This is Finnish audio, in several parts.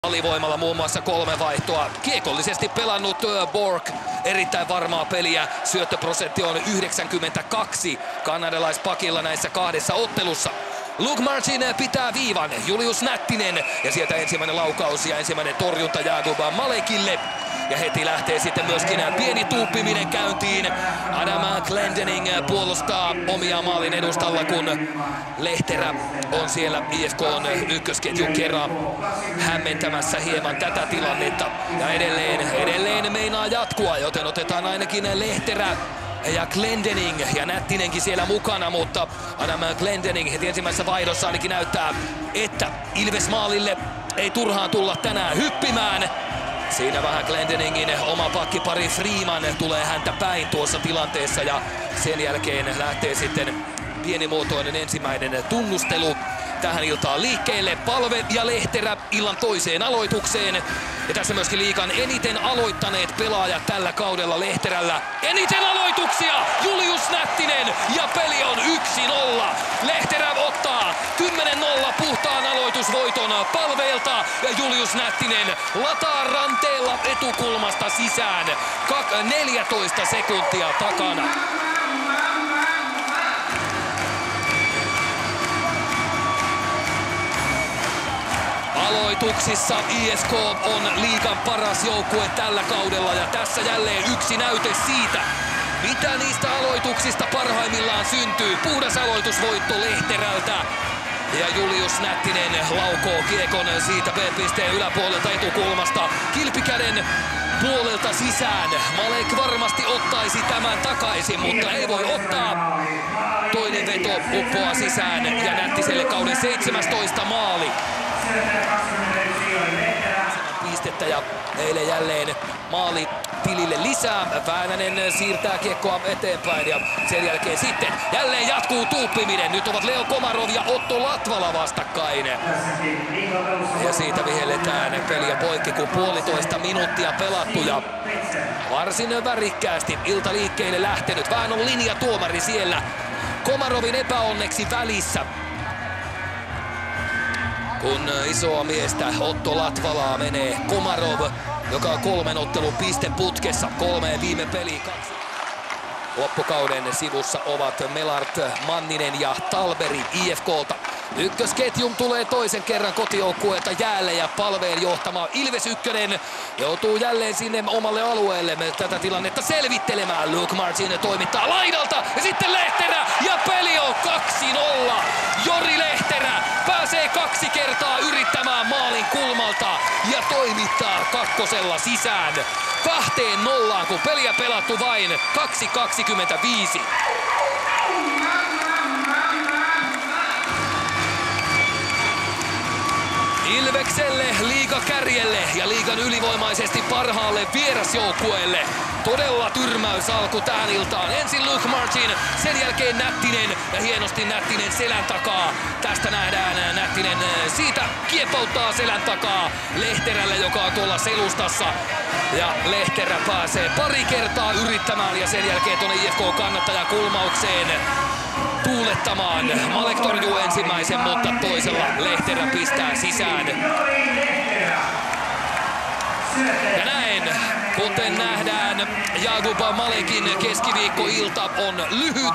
Alivoimalla muun muassa 3 vaihtoa. Kiekollisesti pelannut Borg. Erittäin varmaa peliä. Syöttöprosentti on 92 kanadalaispakilla näissä 2 ottelussa. Luke Martin pitää viivan. Julius Nättinen. Ja sieltä ensimmäinen laukaus ja ensimmäinen torjunta Jakub Malekille. Ja heti lähtee sitten myöskin pieni tuuppiminen käyntiin. Adam Glendening puolustaa omia maalin edustalla, kun Lehterä on siellä IFK:n ykkösketjun kerran hämmentämässä hieman tätä tilannetta. Ja edelleen meinaa jatkua, joten otetaan ainakin Lehterä ja Glendening ja Nättinenkin siellä mukana, mutta Adam Glendening heti ensimmäisessä vaihdossa ainakin näyttää, että Ilves maalille ei turhaan tulla tänään hyppimään. Siinä vähän Glendeningin oma pakkipari Freeman tulee häntä päin tuossa tilanteessa ja sen jälkeen lähtee sitten pienimuotoinen ensimmäinen tunnustelu tähän iltaan liikkeelle. Palve ja Lehterä illan toiseen aloitukseen. Ja tässä myöskin liigan eniten aloittaneet pelaajat tällä kaudella Lehterällä. Eniten aloituksia Julius Nättinen ja peli on 1-0. Lehterä ottaa 10-0 puhtaan aloitusvoiton Palveelta ja Julius Nättinen lataa ranteella etukulmasta sisään. 14 sekuntia takana. Aloituksissa ISK on liigan paras joukkue tällä kaudella ja tässä jälleen yksi näyte siitä, mitä niistä aloituksista parhaimmillaan syntyy. Puhdas aloitusvoitto Lehterältä ja Julius Nättinen laukoo kiekon siitä B-pisteen yläpuolelta etukulmasta kilpikäden puolelta sisään. Malek varmasti ottaisi tämän takaisin, mutta ei voi ottaa. Toinen veto uppoaa sisään ja Nättiselle kauden 17 maali. Pistettä ja eilen jälleen maali tilille lisää. Väänänen siirtää kiekkoa eteenpäin ja sen jälkeen sitten jälleen jatkuu tuuppiminen. Nyt ovat Leo Komarov ja Otto Latvala vastakkain. Ja siitä vihelletään peliä poikki, kun 1,5 minuuttia pelattu ja varsin värikkäästi ilta liikkeelle lähtenyt. Vähän on linjatuomari siellä Komarovin epäonneksi välissä, kun isoa miestä Otto Latvalaa menee Komarov, joka on 3 ottelun pisteputkessa, 3 viime peliä. Loppukauden sivussa ovat Melart, Manninen ja Talberi IFK:lta. Ykkösketjun tulee toisen kerran kotijoukkueelta jäälle ja Palveen johtama Ilves Ykkönen joutuu jälleen sinne omalle alueelle tätä tilannetta selvittelemään. Luke Martin toimittaa laidalta ja sitten Lehterä ja peli on 2-0. Jori Lehterä pääsee 2 kertaa yrittämään maalin kulmalta ja toimittaa kakkosella sisään. 2-0, kun peliä pelattu vain 2.25. Ilvekselle, liigakärjelle ja liigan ylivoimaisesti parhaalle vierasjoukkueelle. Todella tyrmäys alku tähän iltaan. Ensin Luke Martin, sen jälkeen Nättinen ja hienosti Nättinen selän takaa. Tästä nähdään Nättinen siitä kiepauttaa selän takaa Lehterälle, joka on tuolla selustassa. Ja Lehterä pääsee pari kertaa yrittämään ja sen jälkeen tuonne IFK-kannattajan kulmaukseen tuulettamaan. Malek torjuu ensimmäisen, mutta toisella Lehterä pistää sisään. Ja näin, kuten nähdään, Jakub Malekin keskiviikkoilta on lyhyt.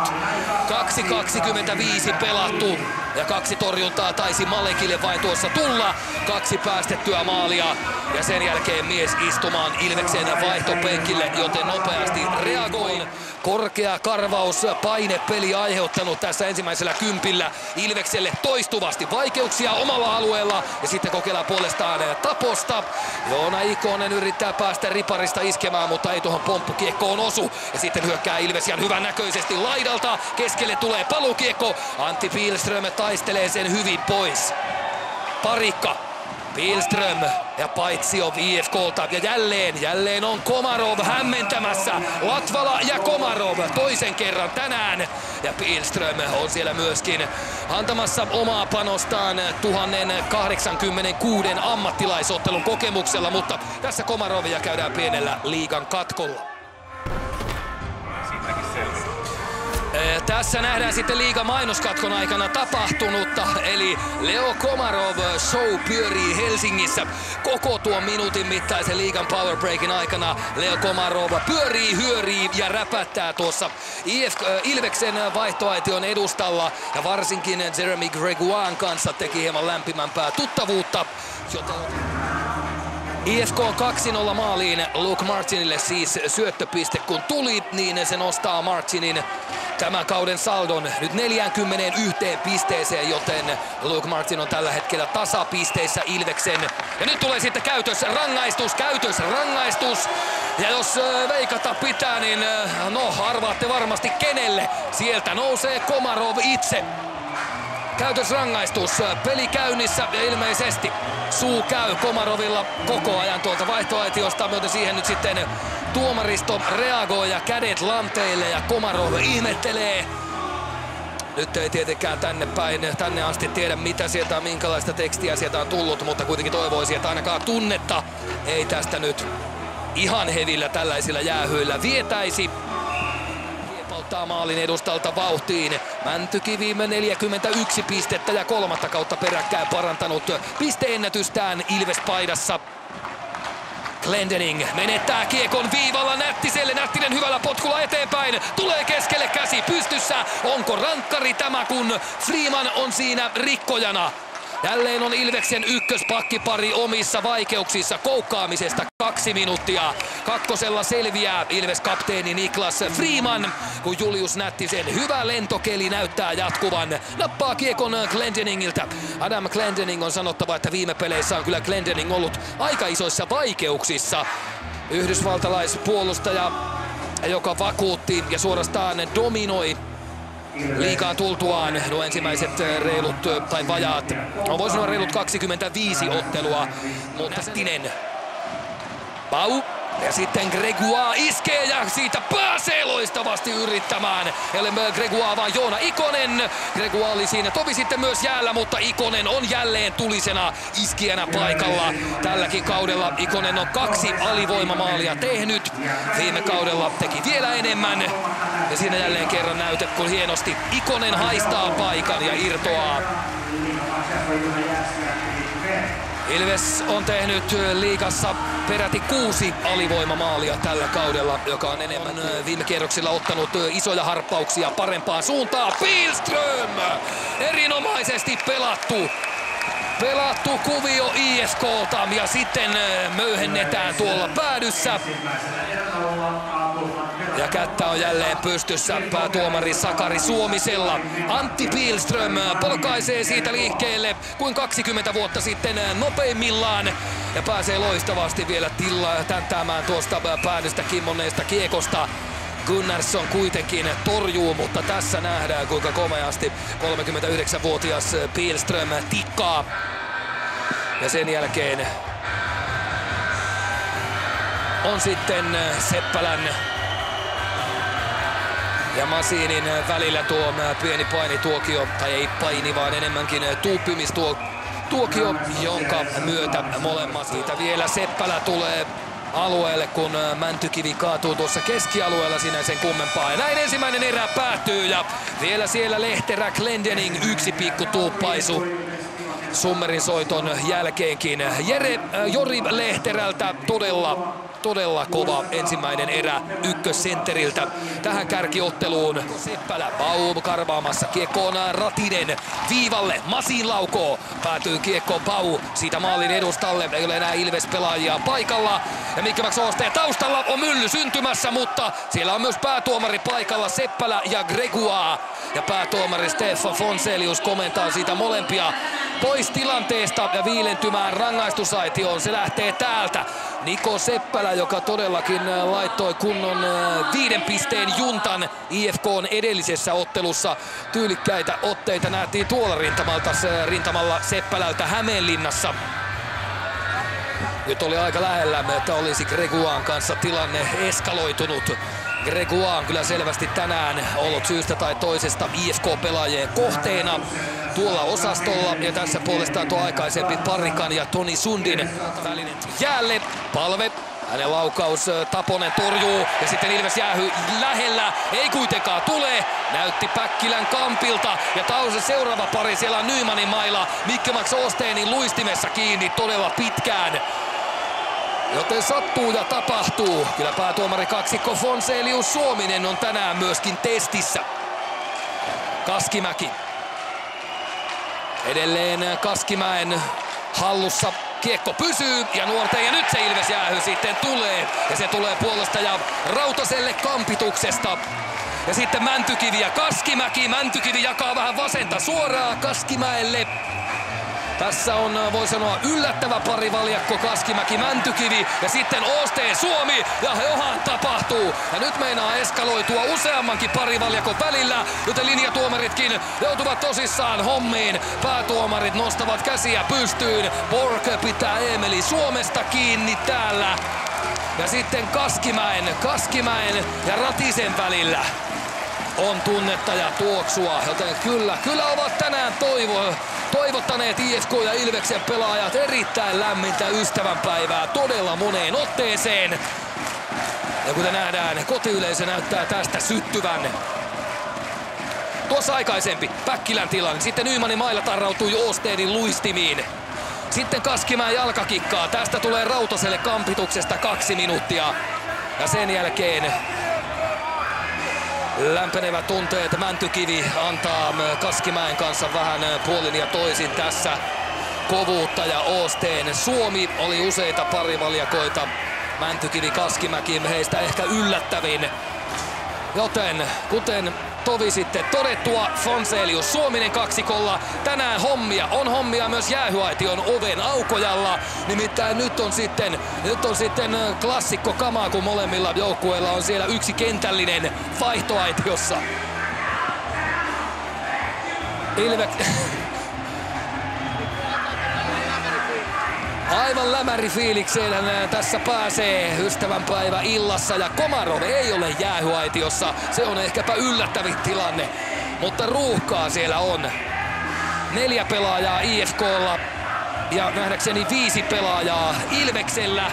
2.25 pelattu ja 2 torjuntaa taisi Malekille vain tuossa tulla. 2 päästettyä maalia ja sen jälkeen mies istumaan Ilveksen vaihtopenkille, joten nopeasti reagoin. Korkea karvaus, painepeli aiheuttanut tässä ensimmäisellä kympillä Ilvekselle toistuvasti vaikeuksia omalla alueella ja sitten kokeillaan puolestaan taposta. Joona Ikonen yrittää päästä riparista iskemään, mutta ei tuohon pomppukiekkoon osu. Ja sitten hyökkää Ilves ihan hyvän näköisesti laidalta. Keskelle tulee paluukiekko. Antti Pihlström taistelee sen hyvin pois. Parikka. Pihlström ja Paitsio IFK:lta ja jälleen on Komarov hämmentämässä. Latvala ja Komarov toisen kerran tänään ja Pihlström on siellä myöskin antamassa omaa panostaan 1086 ammattilaisottelun kokemuksella, mutta tässä Komarovia käydään pienellä liigan katkolla. tässä nähdään sitten liigan mainoskatkon aikana tapahtunutta, eli Leo Komarov show pyörii Helsingissä koko tuon minuutin mittaisen liigan powerbreakin aikana. Leo Komarov pyörii, hyörii ja räpättää tuossa Ilveksen vaihtoaition edustalla ja varsinkin Jeremy Gregoiren kanssa teki hieman lämpimämpää tuttavuutta. IFK 2-0 maaliin Luke Martinille siis syöttöpiste kun tuli, niin se nostaa Martinin tämän kauden saldon nyt 41 pisteeseen, joten Luke Martin on tällä hetkellä tasapisteissä Ilveksen. Ja nyt tulee sitten käytösrangaistus. Ja jos veikata pitää, niin no arvaatte varmasti kenelle. Sieltä nousee Komarov itse. Käytösrangaistus, peli käynnissä ja ilmeisesti suu käy Komarovilla koko ajan tuolta vaihtoaitiosta, joten siihen nyt sitten tuomaristo reagoi ja kädet lanteille ja Komarov ihmettelee. Nyt ei tietenkään tänne asti tiedä mitä sieltä on, minkälaista tekstiä sieltä on tullut, mutta kuitenkin toivoisi, että ainakaan tunnetta ei tästä nyt ihan hevillä tällaisilla jäähyillä vietäisi. Ottaa maalin edustalta vauhtiin. Mäntykivi 41 pistettä ja 3. kautta peräkkäin parantanut pisteennätystään Ilves-paidassa. Glendening menettää kiekon viivalla Nättiselle. Nättinen hyvällä potkulla eteenpäin. Tulee keskelle käsi pystyssä. Onko rankkari tämä, kun Freeman on siinä rikkojana? Jälleen on Ilveksen ykköspakkipari omissa vaikeuksissa koukkaamisesta 2 minuuttia. Kakkosella selviää Ilves-kapteeni Niklas Freeman, kun Julius Nättisen hyvä lentokeli näyttää jatkuvan. Nappaa kiekon Glendeningiltä. Adam Glendening on sanottava, että viime peleissä on kyllä Glendening ollut aika isoissa vaikeuksissa. Yhdysvaltalaispuolustaja, joka vakuutti ja suorastaan dominoi liigaan tultuaan nuo ensimmäiset reilut tai vajaat, voisi sanoa reilut 25 ottelua, mutta Tinen. Pau. Ja sitten Gregoire iskee ja siitä pääsee loistavasti yrittämään. Ellen Gregoire vaan Joona Ikonen. Gregoire oli siinä tovi sitten myös jäällä, mutta Ikonen on jälleen tulisena iskijänä paikalla. Tälläkin kaudella Ikonen on 2 alivoimamaalia tehnyt. Viime kaudella teki vielä enemmän. Ja siinä jälleen kerran näyte, kun hienosti Ikonen haistaa paikan ja irtoaa. Ilves on tehnyt liigassa peräti 6 alivoimamaalia tällä kaudella, joka on enemmän viime kierroksilla ottanut isoja harppauksia parempaan suuntaan. Pihlström! Erinomaisesti pelattu kuvio IFK:lta ja sitten möyhennetään tuolla päädyssä. Ja kättä on jälleen pystyssä päätuomari Sakari Suomisella. Antti Pihlström polkaisee siitä liikkeelle kuin 20 vuotta sitten nopeimmillaan. Ja pääsee loistavasti vielä tänttäämään tuosta päädystä kimmonneesta kiekosta. Gunnarsson kuitenkin torjuu, mutta tässä nähdään kuinka komeasti 39-vuotias Pihlström tikkaa. Ja sen jälkeen on sitten Seppälän ja Masinin välillä tuo pieni painituokio, tai ei paini, vaan enemmänkin tuuppimistuokio, jonka myötä molemmat. Siitä vielä Seppälä tulee alueelle, kun Mäntykivi kaatuu tuossa keskialueella, siinä sen kummempaa. Ja näin ensimmäinen erä päättyy ja vielä siellä Lehterä Glendening yksi pikku tuuppaisu Summerin soiton jälkeenkin. Jori Lehterältä todella kova ensimmäinen erä ykkössentteriltä tähän kärkiotteluun. Seppälä Baum karvaamassa kiekkoon Ratinen viivalle. Masin laukoo. Päätyy kiekko Bau siitä maalin edustalle. Ei ole enää Ilves-pelaajia paikalla. Ja Mikki Max Oosteen taustalla on mylly syntymässä, mutta siellä on myös päätuomari paikalla Seppälä ja Gregoire. Ja päätuomari Stefan Fonselius komentaa siitä molempia pois tilanteesta ja viilentymään rangaistusaitioon. Se lähtee täältä. Niko Seppälä, joka todellakin laittoi kunnon 5 pisteen juntan IFK:n edellisessä ottelussa. Tyylikkäitä otteita nähtiin tuolla rintamalla Seppälältä Hämeenlinnassa. Nyt oli aika lähellä, että olisi Gregoiren kanssa tilanne eskaloitunut. Gregoire on kyllä selvästi tänään ollut syystä tai toisesta IFK-pelaajien kohteena tuolla osastolla. Ja tässä puolestaan tuo aikaisempi Parikan ja Toni Sundin välinen jäälle. Palve Hänen laukaus, Taponen torjuu ja sitten Ilves jäähy lähellä, ei kuitenkaan tule. Näytti Päkkilän kampilta ja seuraava pari, siellä on Nymanin mailla. Mikke Max Osteenin luistimessa kiinni todella pitkään. Joten sattuu ja tapahtuu. Kyllä päätuomari kaksikko Fonselius Suominen on tänään myöskin testissä. Kaskimäki. Edelleen Kaskimäen hallussa. Kiekko pysyy ja nuorten ja nyt se Ilves jäähy sitten tulee. Ja se tulee puolustaja Rautaselle kampituksesta. Ja sitten Mäntykivi ja Kaskimäki. Mäntykivi jakaa vähän vasenta suoraan Kaskimäelle. Tässä on, voi sanoa, yllättävä parivaljakko Kaskimäki-Mäntykivi ja sitten Osteen Suomi ja johan tapahtuu. Ja nyt meinaa eskaloitua useammankin parivaljakon välillä, joten linjatuomaritkin joutuvat tosissaan hommiin. Päätuomarit nostavat käsiä pystyyn. Bork pitää Eemeli Suomesta kiinni täällä. Ja sitten Kaskimäen ja Ratisen välillä on tunnetta ja tuoksua, joten kyllä ovat tänään toivottaneet IFK ja Ilveksen pelaajat erittäin lämmintä ystävänpäivää todella moneen otteeseen. Ja kuten nähdään, kotiyleisö näyttää tästä syttyvän. Tuossa aikaisempi Päkkilän tilanne, sitten Nymanin mailla tarrautui Osteenin luistimiin. Sitten Kaskimäen jalkakikkaa, tästä tulee Rautaselle kampituksesta 2 minuuttia. Ja sen jälkeen lämpenevät tunteet. Mäntykivi antaa Kaskimäen kanssa vähän puolin ja toisin tässä kovuutta ja Osteen Suomi oli useita parivaljakoita. Mäntykivi Kaskimäki heistä ehkä yllättävin. Joten kuten tovi sitten todettua, Fonselius Suominen kaksikolla. Tänään on hommia myös jäähyaition oven aukojalla. Nimittäin nyt on sitten klassikko kamaa, kun molemmilla joukkueilla on siellä yksi kentällinen vaihtoaitiossa. Aivan lämäri fiilikseen tässä pääsee ystävänpäivä illassa ja Komarov ei ole jäähyaitiossa. Se on ehkäpä yllättävin tilanne, mutta ruuhkaa siellä on. 4 pelaajaa IFK:lla ja nähdäkseni 5 pelaajaa Ilveksellä.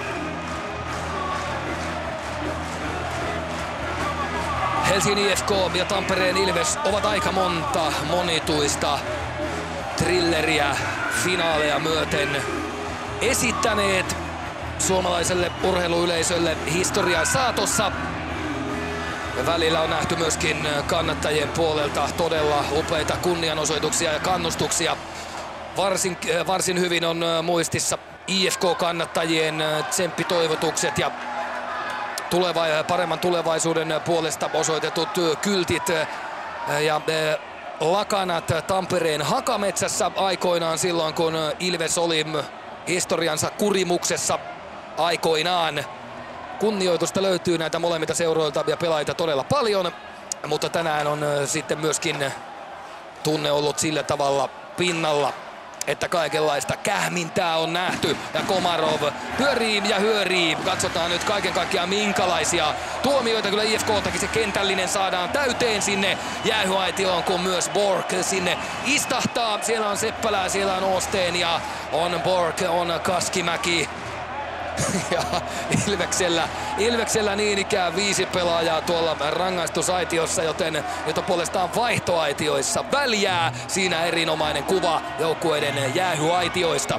Helsingin IFK ja Tampereen Ilves ovat aika monituista thrilleriä finaaleja myöten esittäneet suomalaiselle urheiluyleisölle historian saatossa. Ja välillä on nähty myöskin kannattajien puolelta todella upeita kunnianosoituksia ja kannustuksia. Varsin hyvin on muistissa IFK-kannattajien tsemppitoivotukset ja paremman tulevaisuuden puolesta osoitetut kyltit ja lakanat Tampereen Hakametsässä aikoinaan silloin, kun Ilves oli historiansa kurimuksessa aikoinaan. Kunnioitusta löytyy näitä molemmilta seuroilta ja pelaajia todella paljon, mutta tänään on sitten myöskin tunne ollut sillä tavalla pinnalla, että kaikenlaista kähmintää on nähty ja Komarov pyörii ja hyörii. Katsotaan nyt kaiken kaikkiaan minkälaisia tuomioita kyllä IFK:ltakin se kentällinen saadaan täyteen sinne jäähyaitioon, kun myös Bork sinne istahtaa. Siellä on Seppälää, siellä on Osteen ja on Bork, on Kaskimäki. Ja Ilveksellä niin ikään 5 pelaajaa tuolla rangaistusaitiossa, jota puolestaan vaihtoaitioissa väljää. Siinä erinomainen kuva joukkueiden jäähyaitioista.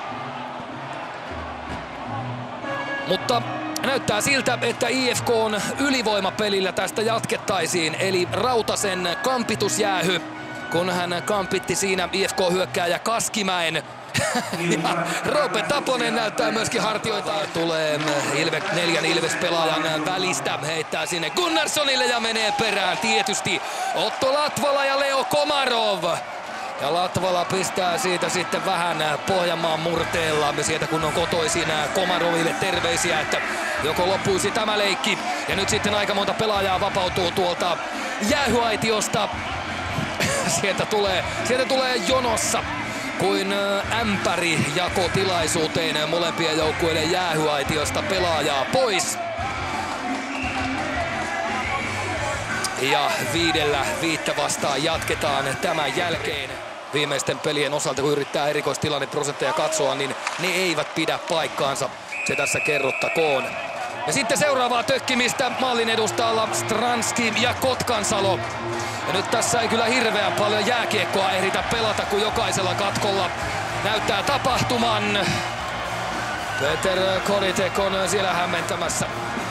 Mutta näyttää siltä, että IFK:n ylivoimapelillä tästä jatkettaisiin, eli Rautasen kampitusjäähy, kun hän kampitti siinä IFK-hyökkääjä Kaskimäen. Ja Roope Taponen näyttää myöskin hartioita. Tulee 4 Ilves-pelaajan välistä, heittää sinne Gunnarssonille ja menee perään tietysti Otto Latvala ja Leo Komarov. Ja Latvala pistää siitä sitten vähän Pohjanmaan murteella, sieltä kun on kotoisin Komaroville terveisiä, että joko loppuisi tämä leikki. Ja nyt sitten aika monta pelaajaa vapautuu tuolta jäähyaitiosta. Sieltä tulee jonossa kuin ämpäri jakotilaisuuteen molempien joukkueiden jäähyaitiosta pelaajaa pois. Ja 5 vastaan jatketaan tämän jälkeen. Viimeisten pelien osalta, kun yrittää erikoistilanneprosentteja katsoa, niin ne eivät pidä paikkaansa. se tässä kerrottakoon. Ja sitten seuraavaa tökkimistä maalin edustalla Stranski ja Kotkansalo. Ja nyt tässä ei kyllä hirveän paljon jääkiekkoa ehditä pelata, kun jokaisella katkolla näyttää tapahtuman. Peter Koritek on siellä hämmentämässä.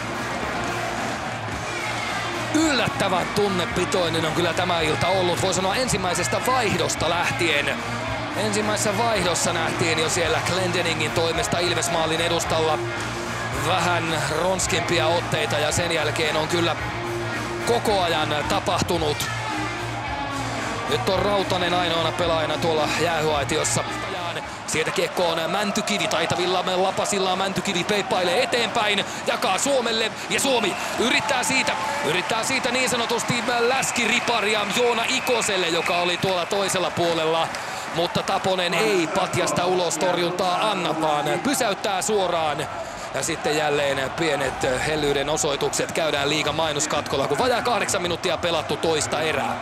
Yllättävän tunnepitoinen on kyllä tämä ilta ollut, voi sanoa ensimmäisestä vaihdosta lähtien. Ensimmäisessä vaihdossa nähtiin jo siellä Glendeningin toimesta Ilves-maalin edustalla vähän ronskimpia otteita ja sen jälkeen on kyllä koko ajan tapahtunut. Nyt on Rautanen ainoana pelaajana tuolla jäähyaitiossa. Sieltä kiekko on Mäntykivi taitavilla lapasillaan. Mäntykivi peippailee eteenpäin, jakaa Suomelle ja Suomi yrittää siitä niin sanotusti läskiriparia Joona Ikoselle, joka oli tuolla toisella puolella. Mutta Taponen ei patjasta ulos torjuntaa anna, vaan pysäyttää suoraan. Ja sitten jälleen pienet hellyyden osoitukset käydään liigan mainoskatkolla, kun vajaa 8 minuuttia pelattu toista erää.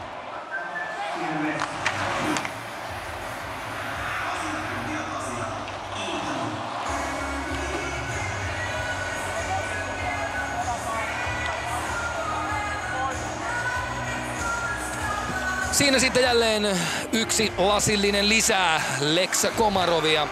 Siinä sitten jälleen yksi lasillinen lisää Lex Komarovia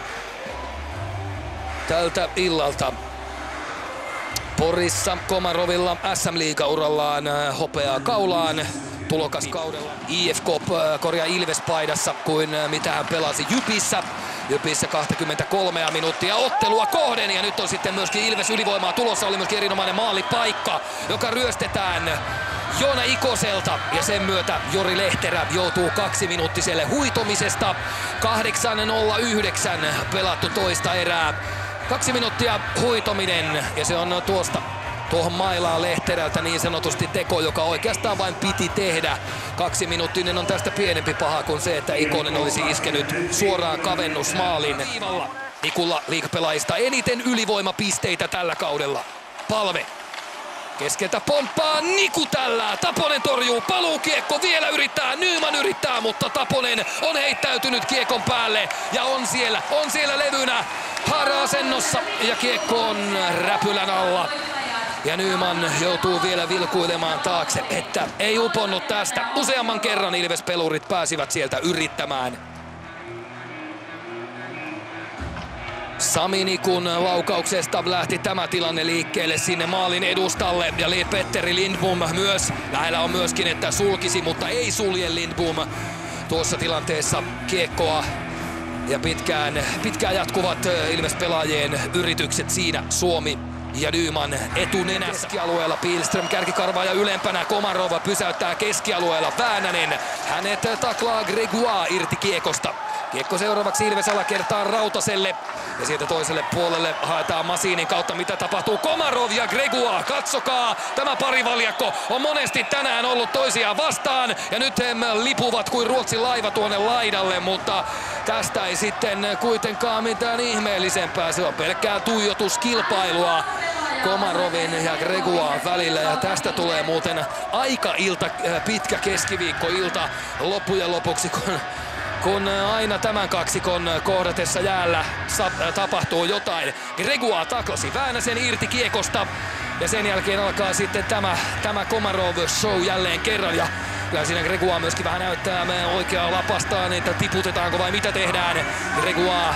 tältä illalta. Porissa Komarovilla SM-liigaurallaan hopeaa kaulaan tulokaskaudella IFK Ilves-paidassa kuin mitä hän pelasi Jypissä 23 minuuttia ottelua kohden, ja nyt on sitten myöskin Ilves ylivoimaa tulossa. Oli myöskin erinomainen maalipaikka, joka ryöstetään Joona Ikoselta, ja sen myötä Jori Lehterä joutuu 2-minuuttiselle huitomisesta. 8:09 pelattu toista erää. 2 minuuttia huitominen, ja se on tuohon mailaan Lehterältä niin sanotusti teko, joka oikeastaan vain piti tehdä. 2-minuuttinen on tästä pienempi paha kuin se, että Ikonen olisi iskenyt suoraan kavennusmaalin. Nikulla liigapelaajista eniten ylivoimapisteitä tällä kaudella. Palve. Keskeltä pomppaa Niku tällä. Taponen torjuu, paluukiekko vielä yrittää, Nyman yrittää, mutta Taponen on heittäytynyt kiekon päälle ja on siellä levynä haara-asennossa ja kiekko on räpylän alla. Ja Nyman joutuu vielä vilkuilemaan taakse, että ei uponnut tästä. Useamman kerran Ilves-pelurit pääsivät sieltä yrittämään. Sami Nikun laukauksesta lähti tämä tilanne liikkeelle sinne maalin edustalle. Ja Petteri Lindbom myös. Lähellä on myöskin, että sulkisi, mutta ei sulje Lindbom tuossa tilanteessa kiekkoa. Ja pitkään jatkuvat Ilves-pelaajien yritykset siinä. Suomi ja Nyman etunenässä. Keskialueella Pilström kärkikarvaa ja ylempänä Komarova pysäyttää keskialueella. Väänänen, hänet taklaa Gregoire irti kiekosta. Kiekko seuraavaksi Ilves alakertaan Rautaselle. Ja sieltä toiselle puolelle haetaan Masinin kautta, mitä tapahtuu. Komarov ja Gregoire, katsokaa, tämä parivaljakko on monesti tänään ollut toisiaan vastaan. Ja nyt he lipuvat kuin Ruotsin laiva tuonne laidalle, mutta tästä ei sitten kuitenkaan mitään ihmeellisempää. Se on pelkkää tuijotuskilpailua Komarovin ja Gregoiren välillä, ja tästä tulee muuten aika pitkä keskiviikkoilta loppujen lopuksi, kun aina tämän kaksikon kohdatessa jäällä tapahtuu jotain. Gregoire taklasi Väänäsen irti kiekosta ja sen jälkeen alkaa sitten tämä Komarov show jälleen kerran. Ja kyllä siinä Gregoire myöskin vähän näyttää oikeaa lapastaan, että tiputetaanko vai mitä tehdään. Gregoire,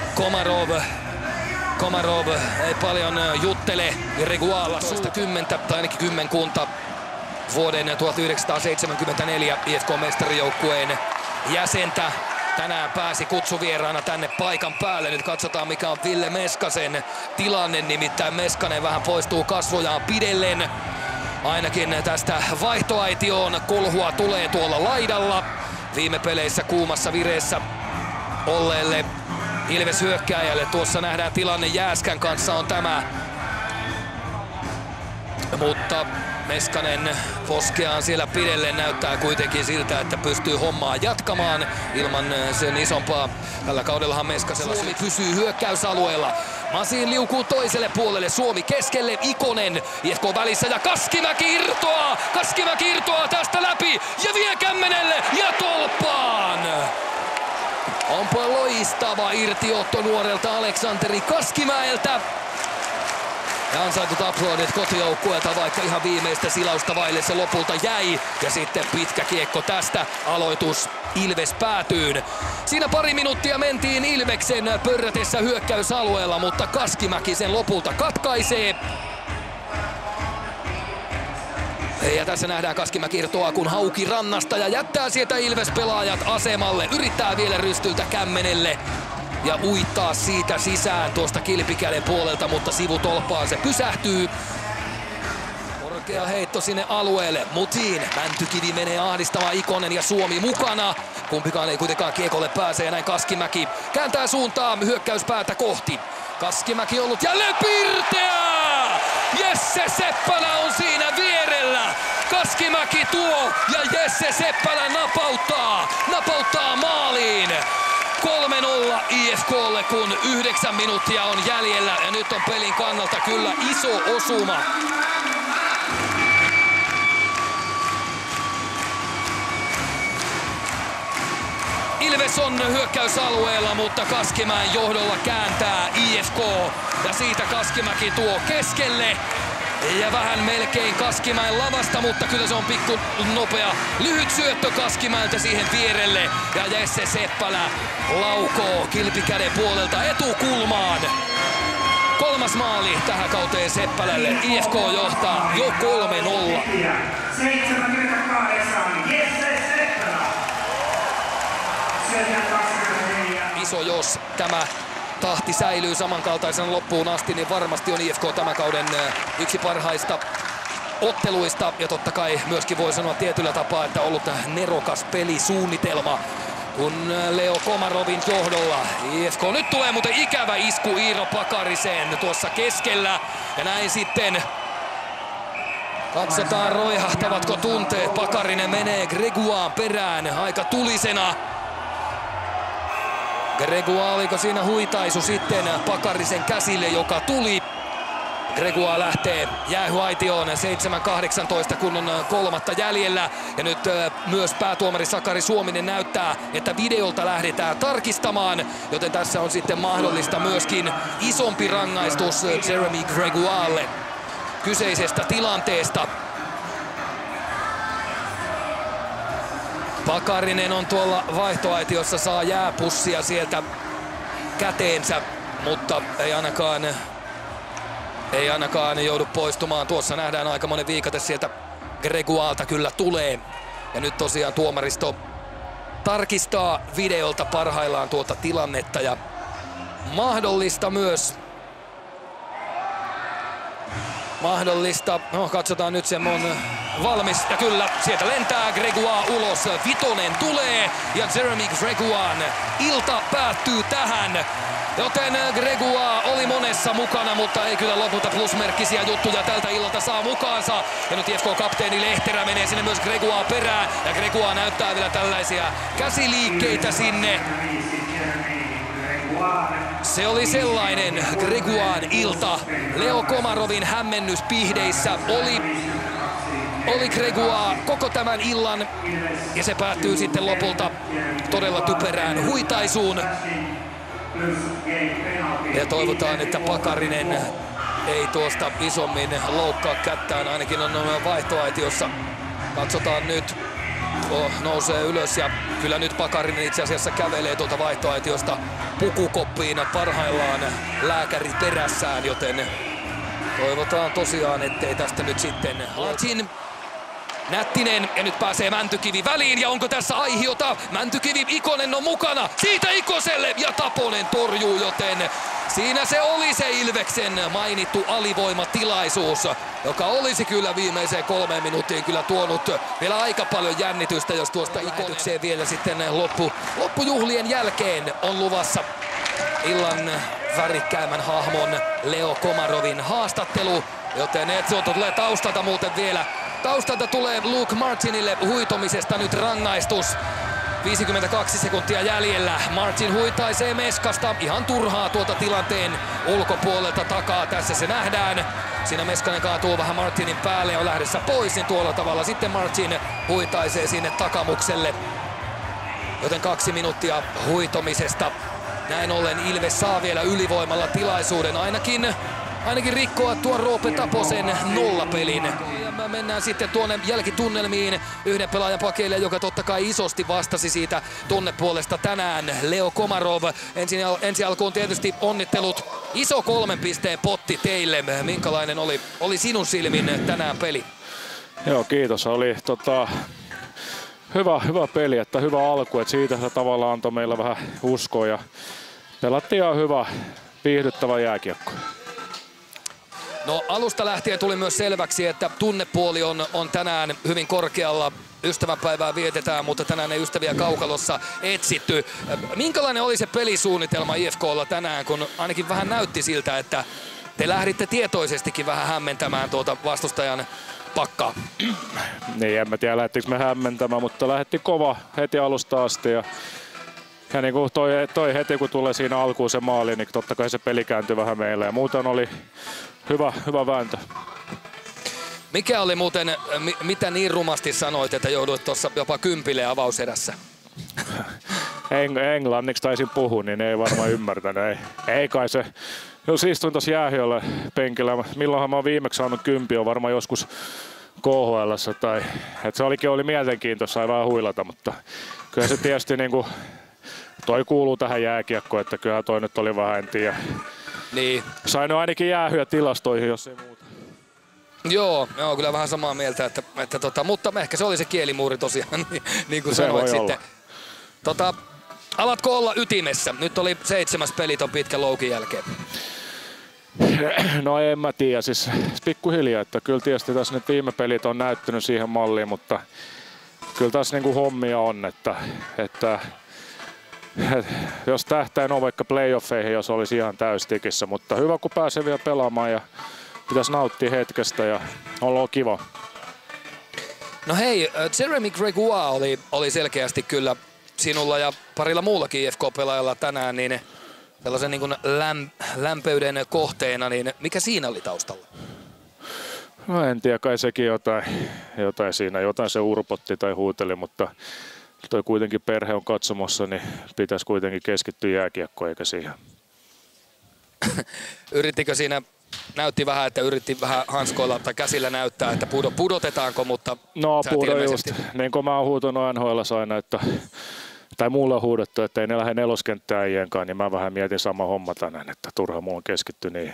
Komarov ei paljon juttele. Gregoirella 10 tai ainakin kymmenkunta vuoden 1974 IFK-mestarijoukkueen jäsentä. Tänään pääsi kutsuvieraana tänne paikan päälle. Nyt katsotaan, mikä on Ville Meskasen tilanne. Nimittäin Meskanen vähän poistuu kasvojaan pidellen. Ainakin tästä vaihtoaitioon kolhua tulee tuolla laidalla. Viime peleissä kuumassa vireessä olleelle Ilves-hyökkääjälle. Tuossa nähdään tilanne Jääskän kanssa on tämä. Mutta Meskanen poskeaan siellä pidelle, näyttää kuitenkin siltä, että pystyy hommaa jatkamaan ilman sen isompaa. Tällä kaudellahan Meskasella Suomi pysyy hyökkäysalueella. Masin liukuu toiselle puolelle, Suomi keskelle, Ikonen IFK välissä ja Kaskimäki irtoaa tästä läpi ja vie kämmenelle ja tolppaan. Onpa loistava irtiotto nuorelta Aleksanteri Kaskimäeltä. Ja ansaitut aplodit kotijoukkueelta, vaikka ihan viimeistä silausta vaille se lopulta jäi. Ja sitten pitkä kiekko tästä, aloitus Ilves päätyyn. Siinä pari minuuttia mentiin Ilveksen pörrätessä hyökkäysalueella, mutta Kaskimäki sen lopulta katkaisee. Ja tässä nähdään Kaskimäki irtoaa kun hauki rannasta ja jättää sieltä Ilves-pelaajat asemalle. Yrittää vielä rystyltä Kämmenelle ja uittaa siitä sisään tuosta kilpikäden puolelta, mutta sivutolppaan se pysähtyy. Korkea heitto sinne alueelle. Mutiin. Mäntykivi menee ahdistamaan, Ikonen ja Suomi mukana. Kumpikaan ei kuitenkaan kiekolle pääse ja näin Kaskimäki kääntää suuntaa hyökkäyspäätä kohti. Kaskimäki ollut jälleen pirteä! Jesse Seppälä on siinä vierellä. Kaskimäki tuo ja Jesse Seppälä napauttaa maaliin. 3-0 IFK:lle, kun 9 minuuttia on jäljellä ja nyt on pelin kannalta kyllä iso osuma. Ilves on hyökkäysalueella, mutta Kaskimäen johdolla kääntää IFK ja siitä Kaskimäki tuo keskelle. Ja vähän melkein Kaskimäen lavasta, mutta kyllä se on pikku nopea. Lyhyt syöttö Kaskimäeltä siihen vierelle ja Jesse Seppälä laukoo kilpikäden puolelta etukulmaan. 3. maali tähän kauteen Seppälälle. IFK johtaa jo 3-0. 78 Jesse Seppälä. Iso jos tämä tahti säilyy samankaltaisena loppuun asti, niin varmasti on IFK tämän kauden yksi parhaista otteluista. Ja totta kai myöskin voi sanoa tietyllä tapaa, että ollut nerokas pelisuunnitelma, kun Leo Komarovin johdolla IFK nyt tulee muuten ikävä isku Iiro Pakariseen tuossa keskellä. Ja näin sitten katsotaan roihahtavatko tunteet. Pakarinen menee Gregoireen perään aika tulisena. Gregoire, oliko siinä huitaisu sitten Pakarisen käsille, joka tuli. Gregoire lähtee jäähyaitioon 7-18, kun on 3 jäljellä. Ja nyt myös päätuomari Sakari Suominen näyttää, että videolta lähdetään tarkistamaan. Joten tässä on sitten mahdollista myöskin isompi rangaistus Jeremy Gregoirelle kyseisestä tilanteesta. Pakarinen on tuolla vaihtoaitiossa, saa jääpussia sieltä käteensä, mutta ei ainakaan joudu poistumaan. Tuossa nähdään aikamoinen viikate sieltä Gregoirelta kyllä tulee. Ja nyt tosiaan tuomaristo tarkistaa videolta parhaillaan tuota tilannetta ja mahdollista myös. No katsotaan nyt, se on valmis ja kyllä sieltä lentää Gregoire ulos. 5 tulee ja Jeremy Gregoiren ilta päättyy tähän. Joten Gregoire oli monessa mukana, mutta ei kyllä lopulta plusmerkkisiä juttuja tältä illalta saa mukaansa. Ja nyt IFK-kapteeni Lehterä menee sinne myös Gregoire perään ja Gregoire näyttää vielä tällaisia käsiliikkeitä sinne. Se oli sellainen Gregoiren ilta. Leo Komarovin hämmennyspihdeissä oli Gregoire koko tämän illan. Ja se päättyy sitten lopulta todella typerään huitaisuun. Ja toivotaan, että Pakarinen ei tuosta isommin loukkaa kättään. Ainakin on vaihtoaitiossa. Katsotaan nyt. Nousee ylös ja kyllä nyt Pakarinen itse asiassa kävelee tuolta vaihtoaitiosta pukukoppiin parhaillaan lääkäri perässään, joten toivotaan tosiaan, ettei tästä nyt sitten Martin Nättinen ja nyt pääsee Mäntykivi väliin ja onko tässä aihiota? Mäntykivi, Ikonen on mukana, siitä Ikoselle ja Taponen torjuu, joten siinä se oli se Ilveksen mainittu alivoimatilaisuus, joka olisi kyllä viimeiseen 3 minuuttiin kyllä tuonut vielä aika paljon jännitystä, jos tuosta Ikonekseen vielä sitten loppujuhlien jälkeen on luvassa illan värikkäimmän hahmon Leo Komarovin haastattelu, joten Edson tulee taustalta muuten vielä. Taustalta tulee Luke Martinille huitomisesta nyt rangaistus. 52 sekuntia jäljellä. Martin huitaisee Meskasta ihan turhaa tuolta tilanteen ulkopuolelta takaa. Tässä se nähdään. Siinä Meskanen kaatuu vähän Martinin päälle ja on lähdössä pois, niin tuolla tavalla sitten Martin huitaisee sinne takamukselle. joten 2 minuuttia huitomisesta. Näin ollen Ilves saa vielä ylivoimalla tilaisuuden ainakin rikkoa tuon Roope Taposen nollapelin. Ja me mennään sitten tuonne jälkitunnelmiin yhden pelaajan pakeille, joka totta kai isosti vastasi siitä tunnepuolesta tänään. Leo Komarov. Ensi alkuun tietysti onnittelut. Iso 3 pisteen potti teille. Minkälainen oli sinun silmin tänään peli? Joo, kiitos. Oli hyvä peli, että hyvä alku. Että siitä se tavallaan antoi meillä vähän uskoa ja pelattiin ihan hyvä, viihdyttävä jääkiekko. No alusta lähtien tuli myös selväksi, että tunnepuoli on tänään hyvin korkealla. Ystävänpäivää vietetään, mutta tänään ei ystäviä kaukalossa etsitty. Minkälainen oli se pelisuunnitelma IFK:lla tänään, kun ainakin vähän näytti siltä, että te lähditte tietoisestikin vähän hämmentämään tuota vastustajan pakkaa? Niin, en mä tiedä lähdettiinkö me hämmentämään, mutta lähdettiin kova heti alusta asti. Ja niin kuin toi heti kun tulee siinä alkuun se maali, niin totta kai se peli kääntyi vähän meille. Ja muuten oli hyvä vääntö. Mikä oli muuten, mitä niin rumasti sanoit, että jouduit tuossa jopa kympille avauserässä? Englanniksi taisin puhua, niin ei varmaan ymmärtänyt. Ei kai se, jos istuin tuossa jäähyöllä penkillä, milloinhan mä oon viimeksi saanut kympi, on varmaan joskus KHL:ssä tai, että se oli mielenkiintoista, sai vähän huilata, mutta kyllä se tietysti niinku, toi kuuluu tähän jääkiekkoon, että kyllä toi nyt oli vähän, en tiedä. Niin. Sain ainakin jäähyä tilastoihin, jos ei muuta. Joo, kyllä vähän samaa mieltä, että mutta ehkä se oli se kielimuuri tosiaan, niin kuin sanoit sitten. Alatko olla ytimessä? Nyt oli 7. peli ton pitkän loukin jälkeen. No en mä tiedä, siis pikkuhiljaa, että kyllä tietysti tässä nyt viime pelit on näyttänyt siihen malliin, mutta kyllä tässä niinku hommia on, että jos tähtäin on vaikka playoffeihin, jos olisi ihan täystikissä, mutta hyvä kun pääsee vielä pelaamaan ja pitäisi nauttia hetkestä ja on kiva. No hei, Jeremy Gregoire oli selkeästi kyllä sinulla ja parilla muullakin IFK-pelaajalla tänään niin sellaisen niin kuin lämpöyden kohteena, niin mikä siinä oli taustalla? No en tiedä, kai sekin jotain siinä, jotain se urpotti tai huuteli, mutta toi kuitenkin perhe on katsomassa, niin pitäisi kuitenkin keskittyä jääkiekkoon eikä siihen. Yrittikö siinä, näytti vähän, että yritti vähän hanskoilla tai käsillä näyttää, että pudotetaanko, mutta no ilmeisesti... just, niin kuin mä oon huutanut NHL:ssä aina, että tai mulle on huudettu, että ei ne lähde neloskenttään äijänkaan, niin mä vähän mietin sama homma tänään, että turha mulla on keskitty niihin.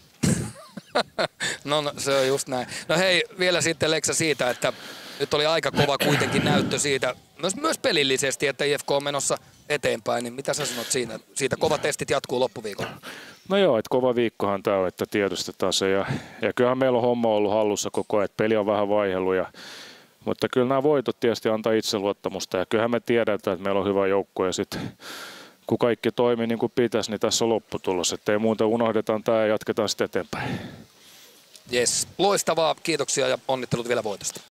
No se on just näin. No hei, vielä sitten Leksa siitä, että nyt oli aika kova kuitenkin näyttö siitä, myös pelillisesti, että IFK on menossa eteenpäin, niin mitä sä sanot siinä? Siitä kovat testit jatkuu loppuviikolla. No joo, että kova viikkohan tämä on, että tiedostetaan se ja kyllähän meillä on homma ollut hallussa koko ajan, että peli on vähän vaihdellut mutta kyllä nämä voitot tietysti antaa itseluottamusta ja kyllähän me tiedetään, että meillä on hyvä joukkue ja sitten kun kaikki toimii niin kuin pitäisi, niin tässä on lopputulos. Että ei muuta, unohdetaan tämä ja jatketaan sitten eteenpäin. Jes, loistavaa. Kiitoksia ja onnittelut vielä voitosta.